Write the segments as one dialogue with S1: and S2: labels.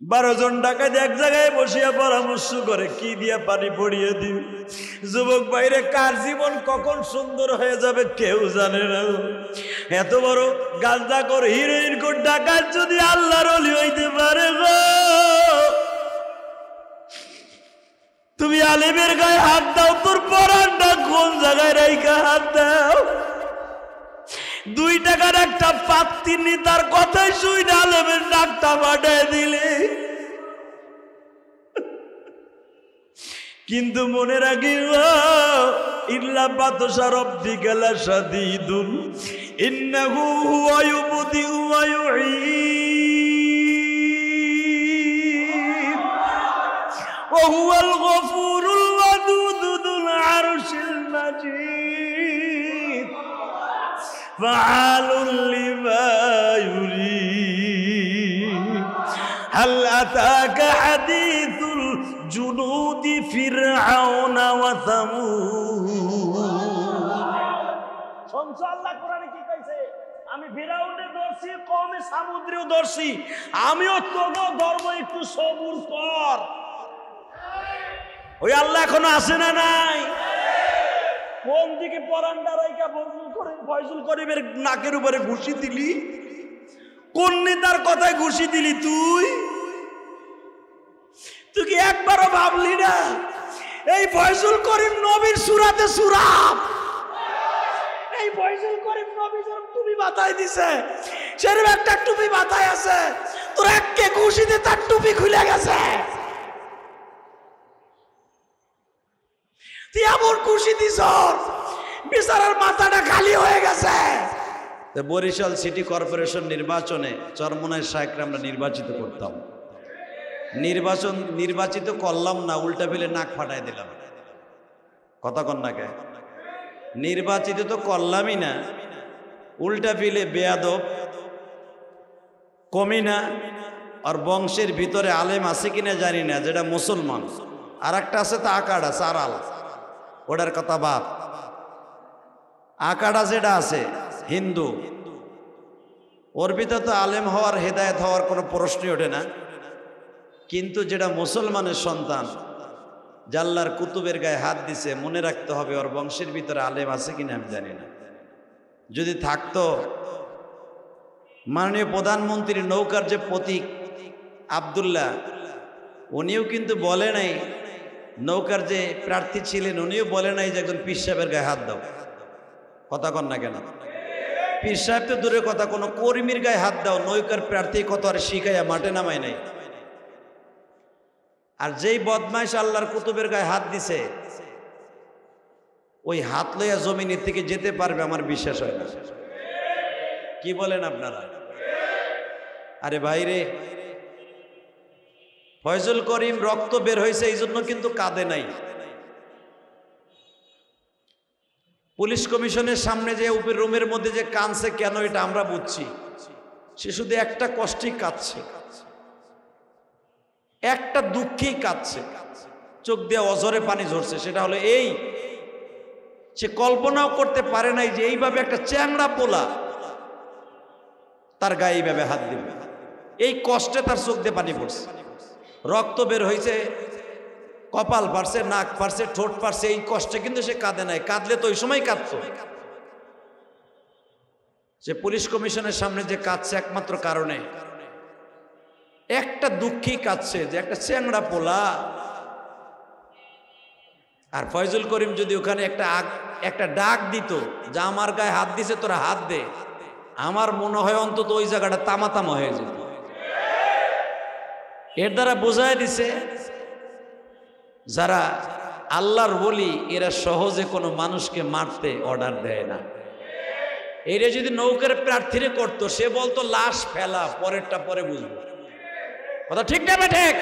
S1: 12 জন ডাকাত এক জায়গায় বসিয়া পরামর্শ করে কি দিয়া পানি পড়িয়ে দিই। যুবক বাইরে কার জীবন কখন সুন্দর হয়ে যাবে কেউ জানে না। এত বড় গাঁজাখোর হিরোইনখোর ডাকাত যদি আল্লাহর ওলি হইতে পারে গো, তুমি আলেমের গায়ে হাত দাও, তোর পরানটা কোন জায়গায় রাইখা হাত দাও। 2 টাকার একটা পাত্তি নি তার কথাই শুনে আলেমের নাকটা বাড়ায় দিলে। কিন্তু মনে রাখি ইল্লা বাতশা রাব্বিকা লাশাদীদুন ইন্নাহু হুয়া ইউবদিউ ওয়া ইউঈদ ওয়া হুয়াল গফুরুল ওয়াদুদ যুল আরশিল মাজিদ ফাআলুল লিমা ইউরিদ হাল আতাকা হাদিসুল জুনুদি ফিরআউনা ওয়া সামূদ। শুনছো আল্লাহ কোরআনে কি কইছে? আমি ফিরআউনের দর্শি, কওমে সামুদ্রেও দর্শি, আমিও তোকে ধর্ম, একটু সবুর কর। ওই আল্লাহ এখনো আছে না নাই? কোন দিকে পরান্ডা রাইকা ফয়জুল করিমের নাকের উপরে ঘুষি দিলি? কোন নেতার কথায় ঘুষি দিলি তুই? তুই কি একবারও ভাবলি না এই ফয়জুল করিম নবীর সুরাতে সূরা? এই ফয়জুল করিম নবী যেরকম টুপি মাথায় দিছে সেরকম একটা টুপি মাথায় আছে, তোর এককে ঘুষিতে তার টুপি খুলে গেছে। তুই এমন ঘুষি দিছ বিচারের মাথাটা খালি হয়ে গেছে। বরিশাল সিটি কর্পোরেশন নির্বাচনে চরমোনাই শাইখকে আমরা নির্বাচিত করতাম। নির্বাচিত করলাম না, উল্টা ফেলে নাক ফাটাই দিলাম। কথা কন না কে? নির্বাচিত তো করলামই না, উল্টা ফেলে বেয়াদব কমি না। আর বংশের ভিতরে আলেম আছে কিনা জানি না, যেটা মুসলমান, আর একটা আছে তা আকাড়া চারাল, ওটার কথা বাদ। আকাড়া যেটা আছে হিন্দু, ওর ভিতরে তো আলেম হওয়ার হেদায়েত হওয়ার কোনো প্রশ্নই ওঠে না। কিন্তু যেটা মুসলমানের সন্তান, জাল্লার কুতুবের গায়ে হাত দিছে, মনে রাখতে হবে ওর বংশের ভিতরে আলেম আছে কিনা আমি জানি না। যদি থাকতো, মাননীয় প্রধানমন্ত্রীর নৌকার যে প্রতীক আব্দুল্লাহ, উনিও কিন্তু বলে নাই, নৌকার যে প্রার্থী ছিলেন উনিও বলে নাই যে একজন পীর সাহেবের গায়ে হাত দাও। কথা কন না কেন? পীর সাহেব তো দূরের কথা, কোনো কর্মীর গায়ে হাত দাও, নৌকার প্রার্থী কত আর শিখাইয়া মাঠে নামায় নাই। আর যেই বদমাইশ আল্লাহর কুতুবের গায়ে হাত দিছে, ওই হাত লইয়া জমিনের থেকে যেতে পারবে আমার বিশ্বাস হয় না। কি বলেন আপনারা? আরে ভাইরে, ফয়জুল করিম রক্ত বের হয়েছে এই জন্য কিন্তু কাঁদে নাই। পুলিশ কমিশনের সামনে যে উপর রুমের মধ্যে যে কাঁদছে কেন, এটা আমরা বুঝছি। সে শুধু একটা কষ্টেই কাঁদছে, একটা দুঃখেই কাঁদছে, চোখ দিয়ে অঝরে পানি ঝরছে। সেটা হলো এই, সে কল্পনাও করতে পারে নাই যে এইভাবে একটা চ্যাংড়া পোলা তার গায়ে এইভাবে হাত দিবে। এই কষ্টে তার চোখ দিয়ে পানি পড়ছে, রক্ত বের হয়েছে, কপাল পারছে, নাক পারছে, ঠোঁট পারছে। এই কষ্টে কিন্তু সে কাঁদে নাই। কাঁদলে তো ওই সময় কাঁদতো। সে পুলিশ কমিশনের সামনে যে কাঁদছে একমাত্র কারণে, একটা দুঃখেই কাঁদছে যে একটা চ্যাংড়া পোলা। আর ফয়জুল করিম যদি ওখানে একটা ডাক দিত যে আমার গায়ে হাত দিছে, তোরা হাত দে, আমার মনে হয় অন্তত ওই জায়গাটা তামাতামা হয়ে যেত। এর দ্বারা বোঝায় দিছে যারা আল্লাহর ওলি এরা সহজে কোনো মানুষকে মারতে অর্ডার দেয় না। এরা যদি নৌকার প্রার্থীরে করতো, সে বলতো লাশ ফেলা, পরেরটা পরে বুঝবো। কথা ঠিক না ঠিক?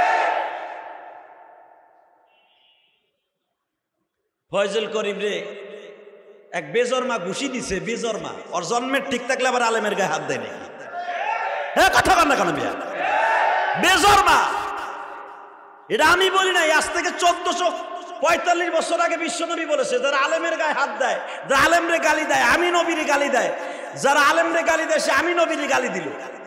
S1: ফয়জুল করিম রে এক বেজরমা ঘুষি দিছে, বেজরমা। ওর জন্মের ঠিক থাকলে আবার আলেমের গায়ে হাত দেয় নাকি? হ্যাঁ, কথা বল না কেন বিয়া? বেজরমা, এটা আমি বলি নাই, আজ থেকে 1445 বছর আগে বিশ্বনবী বলেছে, যারা আলেমের গায়ে হাত দেয়, যারা আলেমরে গালি দেয়, আমি নবীরে গালি দেয়, যারা আলেমরে গালি দেয় সে আমি নবীরে গালি দিল।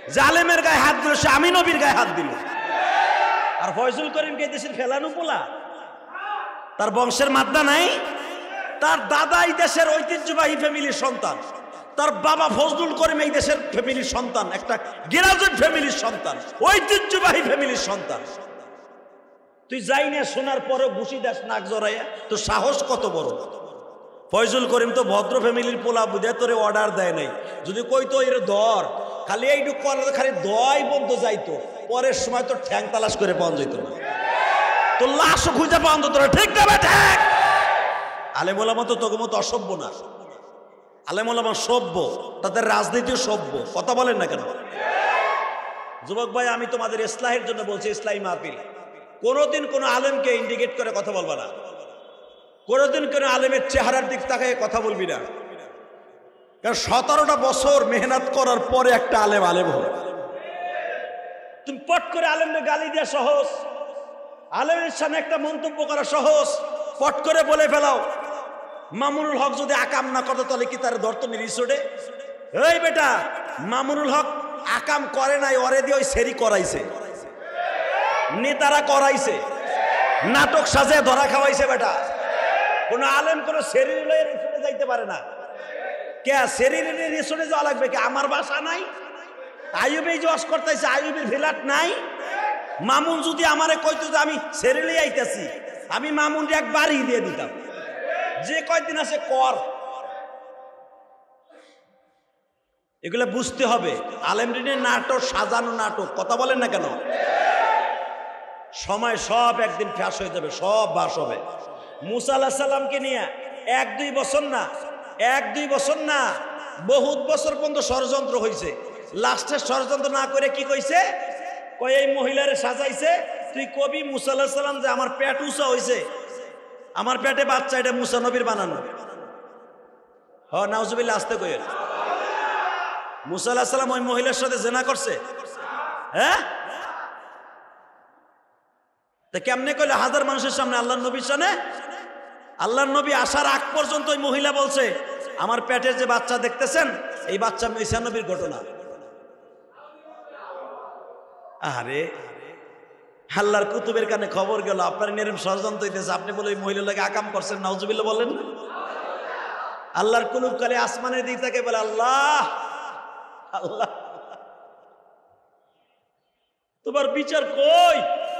S1: জালেমের গায়ে হাত দিল, সে আমি নবীর গায়ে হাত দিল। আর ফয়জুল করিমকে এই দেশের ফেলানো পোলা, তার বংশের মাদ্দা নাই। তার দাদা এই দেশের ঐতিহ্যবাহী ফ্যামিলির সন্তান, তার বাবা ফজলুল করিম এই দেশের ফ্যামিলির সন্তান, একটা গ্রাজুয়েট ফ্যামিলির সন্তান, ঐতিহ্যবাহী ফ্যামিলির সন্তান। তুই যাই না শোনার পরে ঘুষি দাস নাক জড়াইয়া, তো সাহস কত বড়। ফয়জুল করিম তো ভদ্র ফ্যামিলির পোলা, বুঝে তোরে অর্ডার দেয় নাই। যদি কইতো এর ধর, খালি এইটুক করলে খালি দয় বন্ধ যাইতো, পরের সময় তো ঠ্যাং তালাশ করে পাওয়া যেত না, তো লাশও খুঁজে পাওয়া যেত না। ঠিক না ঠিক? আলেম ওলামা তো তোকে মতো অসভ্য না, আলেম ওলামা সভ্য, তাদের রাজনীতিও সভ্য। কথা বলেন না কেন? যুবক ভাই, আমি তোমাদের ইসলাহের জন্য বলছি, ইসলাহী মাহফিল, কোনোদিন কোনো আলেমকে ইন্ডিকেট করে কথা বলবা না, কোনোদিন কোনো আলেমের চেহারার দিক তাকায় কথা বলবি না। কারণ 17টা বছর মেহনত করার পরে একটা আলেম আলেম হবে। তুমি পট করে আলেমকে গালি দেওয়া সহজ, আলেমের সামনে একটা মন্তব্য করা সহজ, পট করে বলে ফেলাও। মামুনুল হক যদি আকাম না করতো তাহলে কি তার ধরতো রিসোর্টে? এই বেটা, মামুনুল হক আকাম করে নাই, ওরে দিয়ে ওই সেরি করাইছে, নেতারা করাইছে, নাটক সাজে ধরা খাওয়াইছে। বেটা, কোন আলেম কোন সেরি রিসোর্টে যাইতে পারে না। কে সেরি রিসোর্টে যাওয়া লাগবে? কে আমার বাসা নাই? আইয়ুব এই যে ওয়াজ করতেছে, আইয়ুবের ফ্ল্যাট নাই? মামুন যদি আমারে কইতো যে আমি সেরিলে আইতেছি, আমি মামুনকে এক বাড়ি দিয়ে দিতাম, যে কয়দিন আছে কর। এগুলো বুঝতে হবে। আলেমদিনের নাটক সাজানো নাটক। কথা বলেন না কেন? সময় সব একদিন ফ্যাস হয়ে যাবে, সব বাস হবে। মুসা আলাইহিস সালামকে নিয়ে 1-2 বছর না, 1-2 বছর না, বহুত বছর পর্যন্ত ষড়যন্ত্র হয়েছে। লাস্টে ষড়যন্ত্র না করে কি কইছে? কই এই মহিলারে সাজাইছে, তুই কবি মুসা আলাইহিস সালাম যে আমার পেট উঁচা হয়েছে, আমার পেটে বাচ্চা, এটা মুসা নবীর বানানো। হ নাউজুবিল্লাহ, আসতে কইেন। মুসা আলাইহিস সালাম ওই মহিলার সাথে জিনা করছে? হ্যাঁ, তা কেমনে কইলে? হাজার মানুষের সামনে, আল্লাহর নবীর সামনে। আল্লাহর নবী আসার আগ পর্যন্ত ওই মহিলা বলছে, আমার পেটের যে বাচ্চা দেখতেছেন, এই বাচ্চা ঈসা নবীর ঘটনা। আরে আল্লাহর কুতুবের কানে খবর গেল আপনার নিরম ষড়যন্ত্র হইতেছে, আপনি বলে ওই মহিলা লাগে আকাম করছেন, নাউজুবিল্লাহ বলেন না? আল্লাহর কুলুব কালে আসমানের দিক থেকে বলে, আল্লাহ আল্লাহ তোমার বিচার কই?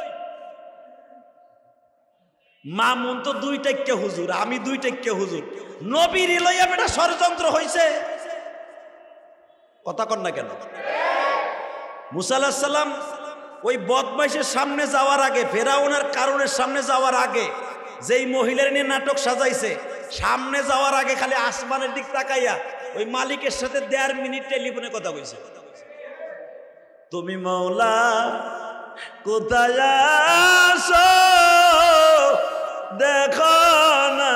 S1: মামুন তো 2 টাক্কা হুজুর, আমি 2 টাক্কা হুজুর, নবীর লইয়া বেটা ষড়যন্ত্র হইছে। কথা কন না কেন? মুসা আলাইহিস সালাম ওই বদমাইশের সামনে যাওয়ার আগে, ফেরাউনের কারণের সামনে যাওয়ার আগে, যেই মহিলার নিয়ে নাটক সাজাইছে, সামনে যাওয়ার আগে খালি আসমানের দিক তাকাইয়া ওই মালিকের সাথে 1.5 মিনিট টেলিফোনে কথা কইছে। তুমি মাওলা কোথায় আছো দেখো না,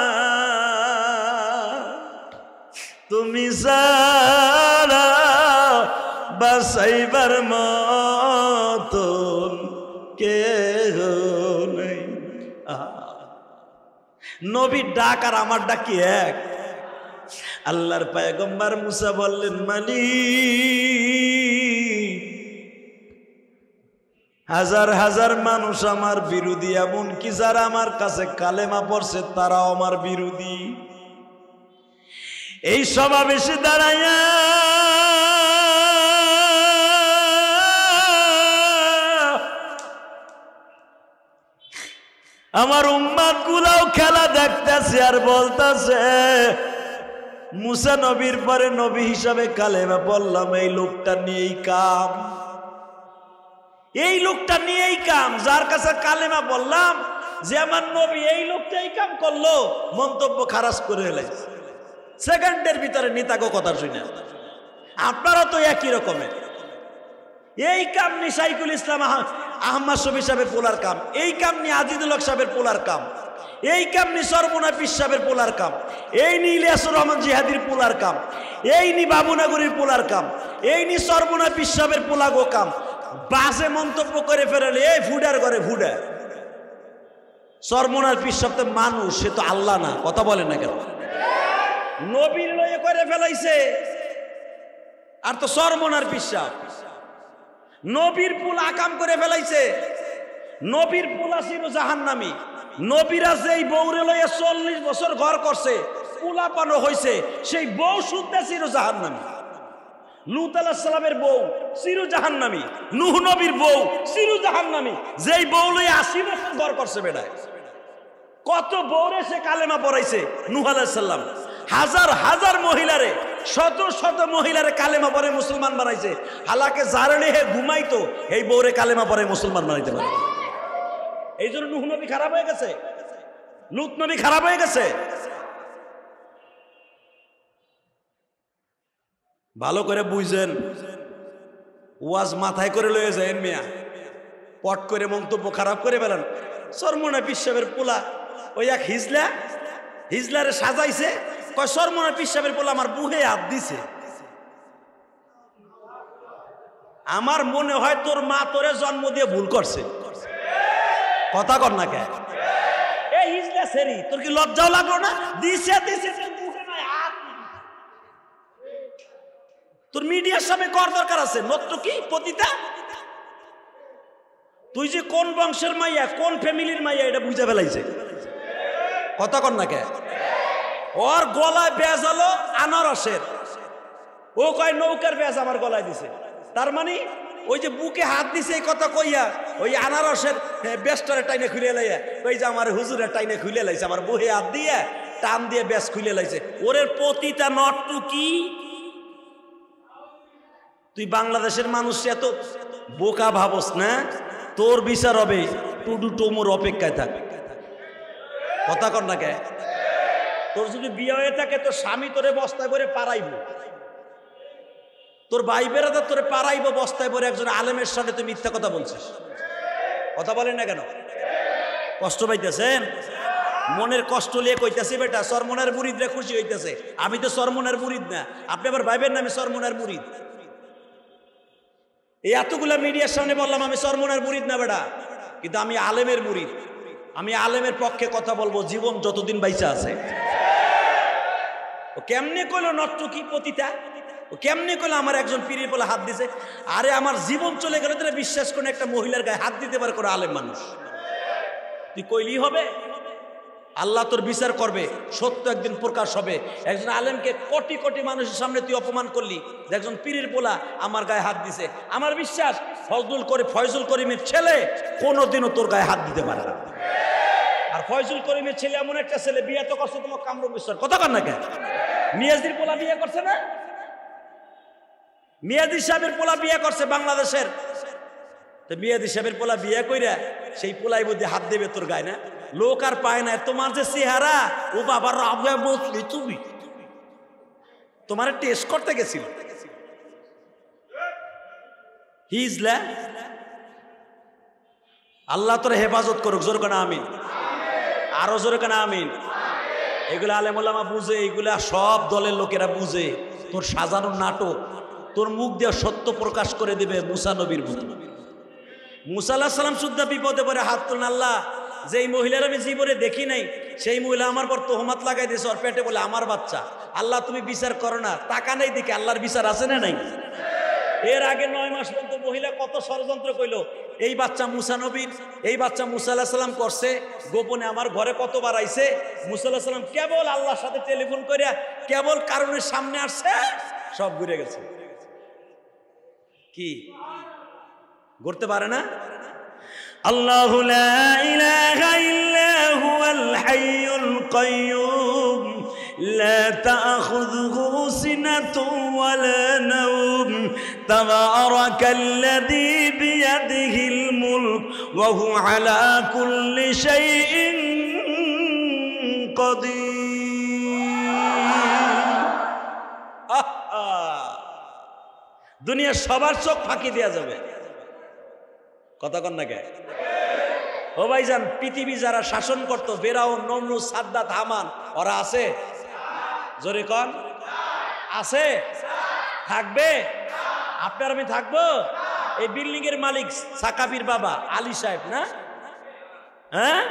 S1: তুমি সারা বাসাইবার মতন কেহ নেই। নবীর ডাক আর আমার ডাক কি এক? আল্লাহর পয়গম্বর মুসা বললেন, মালিক, হাজার হাজার মানুষ আমার বিরোধী, এমনকি যারা আমার কাছে কালেমা পড়ছে তারাও আমার বিরোধী। এই সমাবেশে দাঁড়াইয়া আমার উম্মাত গুলাও খেলা দেখতেছে আর বলতেছে, মুসা নবীর পরে নবী হিসাবে কালেমা পড়লাম, এই লোকটা নিয়েই কাম, এই লোকটা নিয়েই কাম। যার কাছে কালেমা বললাম যে আমার নবী, এই লোকটা এই কাম করলো, মন্তব্য খারাজ করে এলাইছে সেকেন্ডের ভিতরে নিতাগো কথা শুনে। আপনারা তো একই রকমের। এই কাম নি শাইখুল ইসলাম আহমদ শফি সাহেবের পোলার কাম, এই কাম নি আজিদুল হক সাহেবের পোলার কাম, এই কাম নি সরমুনা পীর সাহেবের পোলার কাম, এই নি ইলিয়াসুর রহমান জিহাদির পোলার কাম, এই নি বাবুনগরীর পোলার কাম, এই নি সরমুনা পীর সাহেবের পোলাগো কাম। বাসে মন্তব্য করে ফেরালে এই ফুডার করে ফুডা। সরমুনার পীর সাহেব তো মানুষ, সে তো আল্লাহ না। কথা বলেন না কেন? নবীর লয়ে করে ফেলাইছে। আর তো সরমুনার পীর সাহেব নবীর পুল আকাম করে ফেলাইছে। নবীর পুলা ছিল জাহান্নামী। নবীরা যেই বউরে লইয়া 40 বছর ঘর করছে, পুলা পানো হয়েছে, সেই বউ শুদ্ধা ছিল জাহান্নামী। লূত আলাইহিস সালামের বউ চির জাহান্নামী, নূহ নবীর বউ চির জাহান্নামী। যেই বউ লইয়া 80 বছর ঘর করছে বেড়ায়। কত বউরে সে কালেমা পড়াইছে নূহ আলাইহিস সালাম। হাজার হাজার মহিলারে, শত শত মহিলারে কালেমা পড়ে মুসলমান বানাইছে। হালাকে জারলে হে ঘুমাইতো, এই বউরে কালেমা পড়ে মুসলমান বানাইতে পারে। এই জন্য নূহ নবী খারাপ হয়ে গেছে, লূত নবী খারাপ হয়ে গেছে। ভালো করে বুঝেন, ওয়াজ মাথায় করে লয়ে যায় মিয়া, পট করে মন্তব্য খারাপ করে বেলান। সরমনা পিসাবের পোলা ওই এক হিজলারে সাজাইছে, কয় সরমনা পিসাবের পোলা আমার বুহে হাত দিছে। আমার মনে হয় তোর মা তোরে জন্ম দিয়ে ভুল করছে। কথা কর না কে? এই হিজলা সেরি, তোর কি লজ্জাও লাগলো না? দিছে দিছে তোর মিডিয়ার সামনে কর দরকার আছে। নত্র কি পতিতা? তুই যে কোন বংশের মাইয়া, কোন ফ্যামিলির মাইয়া, এটা বুঝে ফেলাইছে। কথা কর না কে? ওর গলায় বেজ হলো আনারসের, ও কয় নৌকার বেজ আমার গলায় দিছে। তার মানে ওই যে বুকে হাত দিছে এই কথা কইয়া ওই আনারসের বেজটারে টাইনে খুলে লাইয়া ওই যে আমার হুজুরের টাইনে খুলে লাইছে, আমার বুহে হাত দিয়ে টান দিয়ে বেজ খুলে লাইছে। ওরের পতিতা নট্টু কি? তুই বাংলাদেশের মানুষ এত বোকা ভাবস না? তোর বিচার হবে, টুডু টুমুর অপেক্ষায় থাক। কথা কর না কে? তোর যদি বিয়ে হয়ে থাকে তোর স্বামী তোরে বস্তায় করে পারাইব, তোর ভাই বেড়াদার তোরে পারাইব বস্তায় করে। একজন আলেমের সাথে তুই মিথ্যা কথা বলছিস। কথা বলেন না কেন? কষ্ট পাইতেছেন? মনের কষ্ট লিয়ে কইতেছি বেটা, সরমনের মুরিদরা খুশি হইতেছে। আমি তো সরমনের মুরিদ না, আপনি আবার ভাইবেন না আমি সরমনের মুরিদ। এই এতগুলা মিডিয়ার সামনে বললাম আমি সরমনের মুরিদ না বেটা, কিন্তু আমি আলেমের মুরিদ। আমি আলেমের পক্ষে কথা বলবো জীবন যতদিন বাইচা আছে। ও কেমনে কইলো নট্ট কি পতিতা? ও কেমনে কইলো আমার একজন পীরের বলে হাত দিছে? আরে আমার জীবন চলে গেলে তোরা বিশ্বাস করে একটা মহিলার গায়ে হাত দিতে পারে করে আলেম মানুষ? তুই কইলি হবে? আল্লাহ তোর বিচার করবে, সত্য একদিন প্রকাশ হবে। একজন আলেমকে কোটি কোটি মানুষের সামনে তুই অপমান করলি, একজন পীরের পোলা আমার গায়ে হাত দিছে। আমার বিশ্বাস ফয়জুল করিমের ছেলে কোনোদিনও তোর গায়ে হাত দিতে পারে না। আর ফয়জুল করিমের ছেলে এমন একটা ছেলে, বিয়ে তো করছে তোমার কামরুল মিশর। কথা কর না কেন? মিয়াজির পোলা বিয়ে করছে না? মিয়াজি সাহেবের পোলা বিয়ে করছে বাংলাদেশের। তো মিয়াজি সাহেবের পোলা বিয়ে কইরা সেই পোলাই বুদ্ধি হাত দেবে তোর গায়ে না? লোক আর পায় না। তোমার যে চেহারা, ও বাবার রাবে বসলি তুমি, তোমার টেস্ট করতে গেছিল হিজলা। আল্লাহ তোর হেফাজত করুক। জোর কেন আমিন? আরো জোরে কেন আমিন? এগুলা আলেম ওলামা বুঝে, এগুলা সব দলের লোকেরা বুঝে। তোর সাজানোর নাটক, তোর মুখ দিয়ে সত্য প্রকাশ করে দেবে মুসা নবীর মতো। মুসা আলাইহিস সালাম শুদ্ধা বিপদে পড়ে হাত তুলেন, আল্লাহ যেই মহিলার আমি জীবনে দেখি নাই সেই মহিলা আমার পর তোহমাত লাগাই দিয়েছে, ওর পেটে বলে আমার বাচ্চা। আল্লাহ তুমি বিচার করো না, টাকা নেই দিকে আল্লাহর বিচার আছে না নাই? এর আগে 9 মাস পর্যন্ত মহিলা কত ষড়যন্ত্র কইলো, এই বাচ্চা মুসা নবীর, এই বাচ্চা মুসা আলাইহিস সালাম করছে। গোপনে আমার ঘরে কতবার আইছে। মুসা আলাইহিস সালাম কেবল আল্লাহর সাথে টেলিফোন করিয়া কেবল কারণের সামনে আসছে, সব ঘুরে গেছে। কি করতে পারে না? আল্লাহু লা ইলাহা ইল্লা হুয়াল হাইয়ুল কাইয়্যুম লা তাখুযুহু সিনাতুন ওয়ালা নাওম তাবারাকাল্লাযী বিয়াদিহিল মুলক ওয়া হুয়া আলা কুল্লি শাইইন কাদির। দুনিয়ার সবার চোখ ফাঁকি দেয়া যাবে। কথা কন না কে? ও ভাইজান, পৃথিবী যারা শাসন করতো, ফেরাউন, নমরুদ, সাদ্দাত, হামান, ওরা আছে? জোরে কন, আছে? থাকবে? আপনার আমি থাকবো? এই বিল্ডিং এর মালিক সাকাবির বাবা আলী সাহেব না? হ্যাঁ,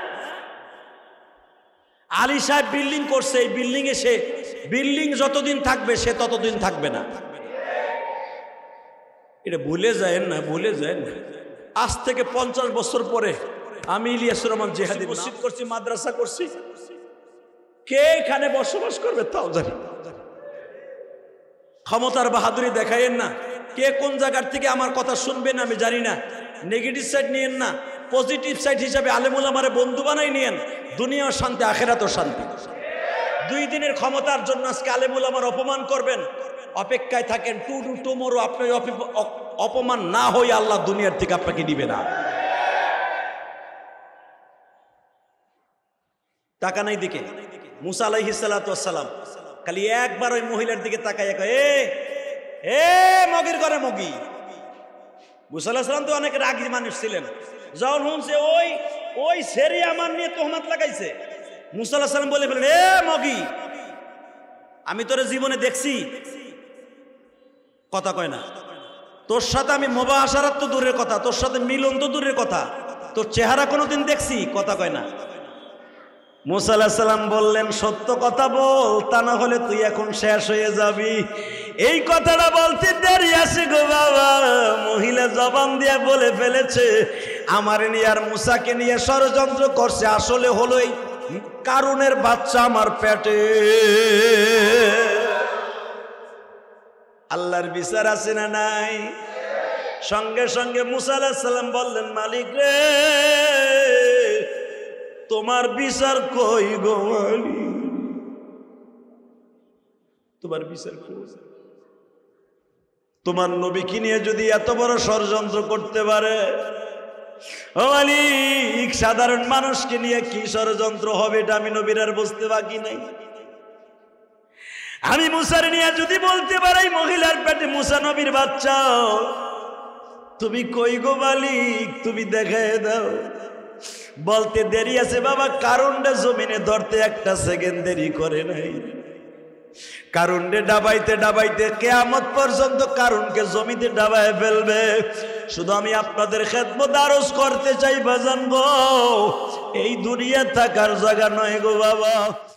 S1: আলী সাহেব বিল্ডিং করছে। এই বিল্ডিং এ সে, বিল্ডিং যতদিন থাকবে সে ততদিন থাকবে না। এটা ভুলে যায় না, ভুলে যায় না। আজ থেকে 50 বছর পরে আমি ইলিয়াসুর রহমান জিহাদি মসজিদ করছি, মাদ্রাসা করছি, কে এখানে বসবাস করবে তাও জানি। ক্ষমতার বাহাদুরি দেখাইয়েন না, কে কোন জায়গার থেকে আমার কথা শুনবেন আমি জানি না। নেগেটিভ সাইড নিয়েন না, পজিটিভ সাইড হিসাবে আলেমুল আমারে বন্ধু বানাই নিয়েন। দুনিয়ার শান্তি, আখেরাতও শান্তি। 2 দিনের ক্ষমতার জন্য আজকে আলেমুল আমার অপমান করবেন, অপেক্ষায় থাকেন। টুমোরো আপনি অপমান না হয়ে আল্লাহ দুনিয়ার থেকে আপনাকে নিবে না। টাকা নাই দিকে মুসা আলাইহিস সালাতু ওয়াস সালাম খালি একবার ওই মহিলার দিকে তাকাইয়া কয়, এ মগির ঘরে মগি। মুসা আলাইহিস সালাম তো অনেক রাগী মানুষ ছিলেন। যখন শুনছে ওই সেরি আমার নিয়ে তোহমত লাগাইছে, মুসা আলাইহিস সালাম বলে ফেলেন, এ মগি, আমি তোর জীবনে দেখছি, কথা কয় না। তোর সাথে আমি মুবাশারাত তো দূরের কথা, তোর সাথে মিলন তো দূরের কথা, তোর চেহারা কোনোদিন দেখছি, কথা কয় না। মুসা আলাইহিস সালাম বললেন, সত্য কথা বল, তা না হলে তুই এখন শেষ হয়ে যাবি। এই কথাটা বলতে দেরি আছে গো বাবা। মহিলা জবান দিয়ে বলে ফেলেছে, আমার নিয়ে আর মুসাকে নিয়ে ষড়যন্ত্র করছে। আসলে হলো এই কারুনের বাচ্চা আমার পেটে। আল্লাহর বিচার আছে না নাই? সঙ্গে সঙ্গে মুসা আলাইহিস সালাম বললেন, মালিক রে, তোমার বিচার কই গো মালিক, তোমার বিচার কই? তোমার নবীকে নিয়ে যদি এত বড় ষড়যন্ত্র করতে পারে, ও মালিক, সাধারণ মানুষকে নিয়ে কি ষড়যন্ত্র হবে এটা আমি নবীর আর বুঝতে বাকি নাই। আমি মুসার নিয়ে যদি বলতে পারি মহিলার পেটে মুসা নবীর বাচ্চা, তুমি কই গো মালিক, তুমি দেখায় দাও। বলতে দেরি আছে বাবা, কারণটা জমিনে ধরতে 1 সেকেন্ড দেরি করে নাই। কারণে ডাবাইতে ডাবাইতে কিয়ামত পর্যন্ত কারণকে জমিতে ডাবায় ফেলবে। শুধু আমি আপনাদের খেদমত আরজ করতে চাই বাজান গো, এই দুনিয়া থাকার জায়গা নয় গো বাবা।